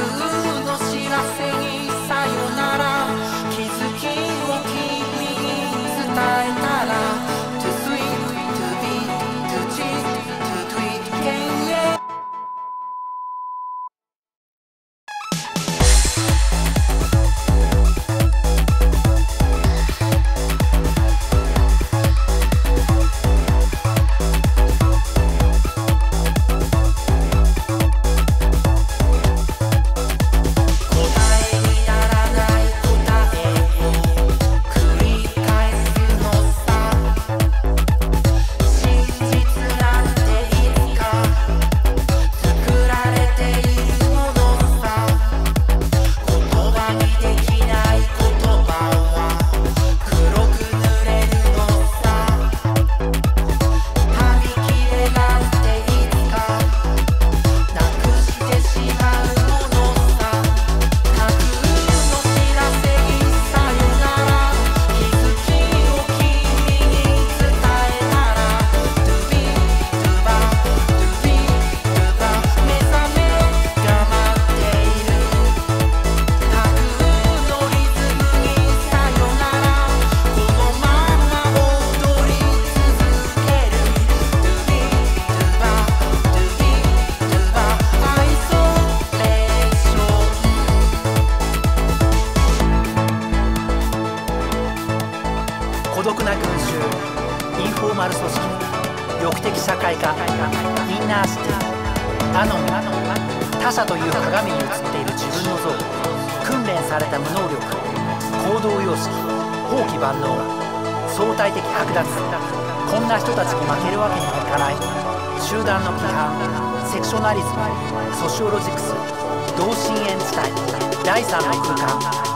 空の知らせにさよなら気づきを君に伝えたら Too sweet to be too cheap to tweet can we 孤独な群衆、インフォーマル組織、欲的社会化、インナーシティ、アノン、他者という鏡に映っている自分の像、訓練された無能力、行動様式、放棄万能、相対的剥奪、こんな人たちに負けるわけにはいかない、集団の規範、セクショナリズム、ソシオロジクス、同心円地帯、第三の空間。